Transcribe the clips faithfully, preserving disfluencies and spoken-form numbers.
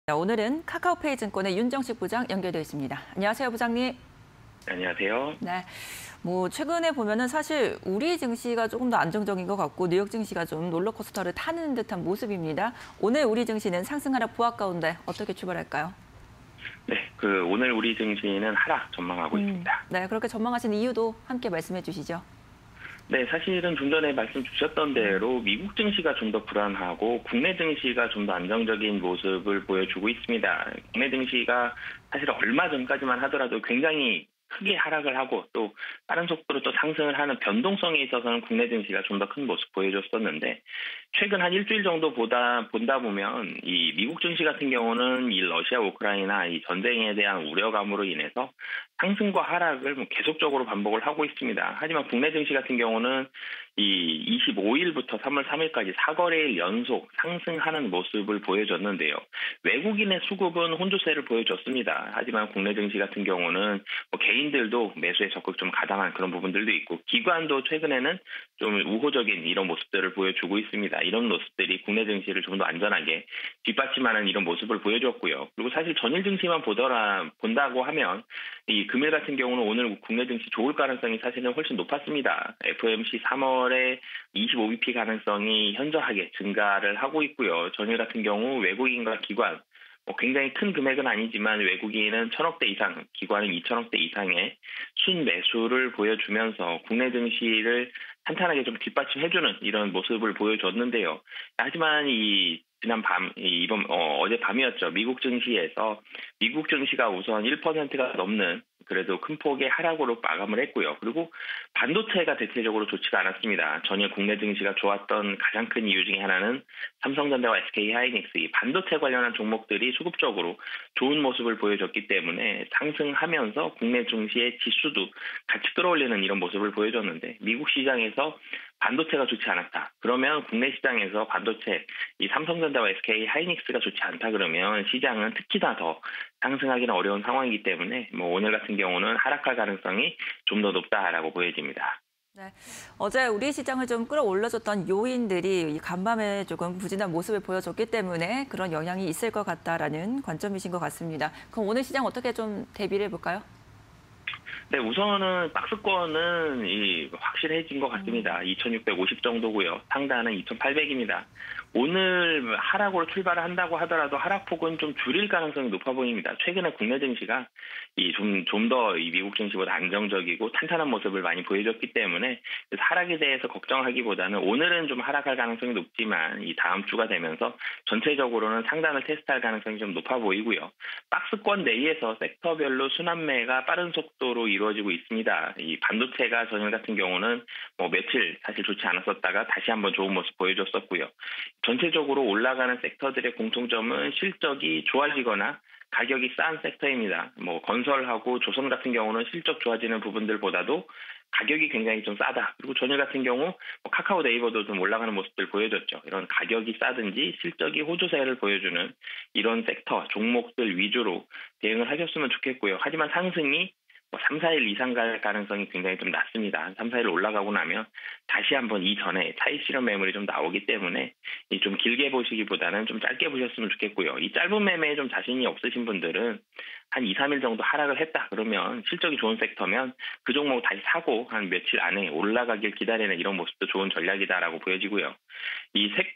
자, 오늘은 카카오페이 증권의 윤정식 부장 연결되어 있습니다. 안녕하세요, 부장님. 안녕하세요. 네, 뭐 최근에 보면은 사실 우리 증시가 조금 더 안정적인 것 같고 뉴욕 증시가 좀 롤러코스터를 타는 듯한 모습입니다. 오늘 우리 증시는 상승하락 부합 가운데 어떻게 출발할까요? 네, 그 오늘 우리 증시는 하락 전망하고 음, 있습니다. 네, 그렇게 전망하시는 이유도 함께 말씀해 주시죠. 네, 사실은 좀 전에 말씀 주셨던 대로 미국 증시가 좀 더 불안하고 국내 증시가 좀 더 안정적인 모습을 보여주고 있습니다. 국내 증시가 사실 얼마 전까지만 하더라도 굉장히 크게 하락을 하고 또 빠른 속도로 또 상승을 하는 변동성에 있어서는 국내 증시가 좀 더 큰 모습 보여줬었는데 최근 한 일주일 정도 보다 본다 보면 이 미국 증시 같은 경우는 이 러시아 우크라이나 이 전쟁에 대한 우려감으로 인해서 상승과 하락을 뭐 계속적으로 반복을 하고 있습니다. 하지만 국내 증시 같은 경우는 이 이십오일부터 삼월 삼일까지 사 거래일 연속 상승하는 모습을 보여줬는데요. 외국인의 수급은 혼조세를 보여줬습니다. 하지만 국내 증시 같은 경우는 뭐 개인들도 매수에 적극 좀 가담한 그런 부분들도 있고 기관도 최근에는 좀 우호적인 이런 모습들을 보여주고 있습니다. 이런 모습들이 국내 증시를 좀 더 안전하게 뒷받침하는 이런 모습을 보여줬고요. 그리고 사실 전일 증시만 보더라 본다고 하면 이 금일 같은 경우는 오늘 국내 증시 좋을 가능성이 사실은 훨씬 높았습니다. 에프오엠씨 삼월에 이십오 비피 가능성이 현저하게 증가를 하고 있고요. 전일 같은 경우 외국인과 기관 뭐 굉장히 큰 금액은 아니지만 외국인은 천억대 이상, 기관은 이천억대 이상의 순매수를 보여주면서 국내 증시를 탄탄하게 좀 뒷받침해주는 이런 모습을 보여줬는데요. 하지만 이 지난 밤, 이번 어, 어제 밤이었죠. 미국 증시에서 미국 증시가 우선 일 퍼센트가 넘는 그래도 큰 폭의 하락으로 마감을 했고요. 그리고 반도체가 대체적으로 좋지가 않았습니다. 전일 국내 증시가 좋았던 가장 큰 이유 중에 하나는 삼성전자와 에스케이하이닉스 이 반도체 관련한 종목들이 수급적으로 좋은 모습을 보여줬기 때문에 상승하면서 국내 증시의 지수도 같이 끌어올리는 이런 모습을 보여줬는데 미국 시장에서 반도체가 좋지 않았다. 그러면 국내 시장에서 반도체, 이 삼성전자와 에스케이하이닉스가 좋지 않다 그러면 시장은 특히나 더 상승하기는 어려운 상황이기 때문에 뭐 오늘 같은 경우는 하락할 가능성이 좀 더 높다라고 보여집니다. 네, 어제 우리 시장을 좀 끌어올려줬던 요인들이 간밤에 조금 부진한 모습을 보여줬기 때문에 그런 영향이 있을 것 같다라는 관점이신 것 같습니다. 그럼 오늘 시장 어떻게 좀 대비를 해볼까요? 네, 우선은 박스권은 이 확실해진 것 같습니다. 이천육백오십 정도고요. 상단은 이천팔백입니다. 오늘 하락으로 출발을 한다고 하더라도 하락폭은 좀 줄일 가능성이 높아 보입니다. 최근에 국내 증시가 이 좀 좀 더 이 미국 증시보다 안정적이고 탄탄한 모습을 많이 보여줬기 때문에 그래서 하락에 대해서 걱정하기보다는 오늘은 좀 하락할 가능성이 높지만 이 다음 주가 되면서 전체적으로는 상단을 테스트할 가능성이 좀 높아 보이고요. 박스권 내에서 섹터별로 순환매가 빠른 속도로 이루어지고 있습니다. 이 반도체가 전일 같은 경우는 뭐 며칠 사실 좋지 않았었다가 다시 한번 좋은 모습 보여줬었고요. 전체적으로 올라가는 섹터들의 공통점은 실적이 좋아지거나 가격이 싼 섹터입니다. 뭐 건설하고 조선 같은 경우는 실적 좋아지는 부분들보다도 가격이 굉장히 좀 싸다. 그리고 전일 같은 경우 뭐 카카오 네이버도 좀 올라가는 모습들 보여줬죠. 이런 가격이 싸든지 실적이 호조세를 보여주는 이런 섹터, 종목들 위주로 대응을 하셨으면 좋겠고요. 하지만 상승이 뭐 삼, 사일 이상 갈 가능성이 굉장히 좀 낮습니다. 한 삼, 사일 올라가고 나면 다시 한번 이전에 차익 실현 매물이 좀 나오기 때문에 좀 길게 보시기보다는 좀 짧게 보셨으면 좋겠고요. 이 짧은 매매에 좀 자신이 없으신 분들은 한 이, 삼일 정도 하락을 했다 그러면 실적이 좋은 섹터면 그 종목 다시 사고 한 며칠 안에 올라가길 기다리는 이런 모습도 좋은 전략이다라고 보여지고요. 이 섹,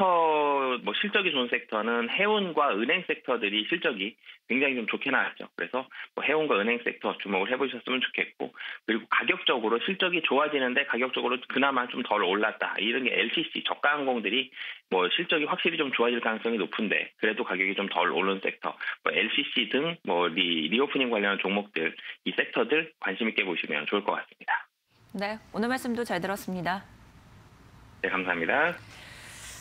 섹터 뭐 실적이 좋은 섹터는 해운과 은행 섹터들이 실적이 굉장히 좀 좋게 나왔죠. 그래서 뭐 해운과 은행 섹터 주목을 해보셨으면 좋겠고 그리고 가격적으로 실적이 좋아지는데 가격적으로 그나마 좀 덜 올랐다. 이런 게 엘씨씨 저가 항공들이 뭐 실적이 확실히 좀 좋아질 가능성이 높은데 그래도 가격이 좀 덜 오른 섹터, 뭐 엘씨씨 등 뭐 리, 리오프닝 관련한 종목들 이 섹터들 관심 있게 보시면 좋을 것 같습니다. 네, 오늘 말씀도 잘 들었습니다. 네, 감사합니다.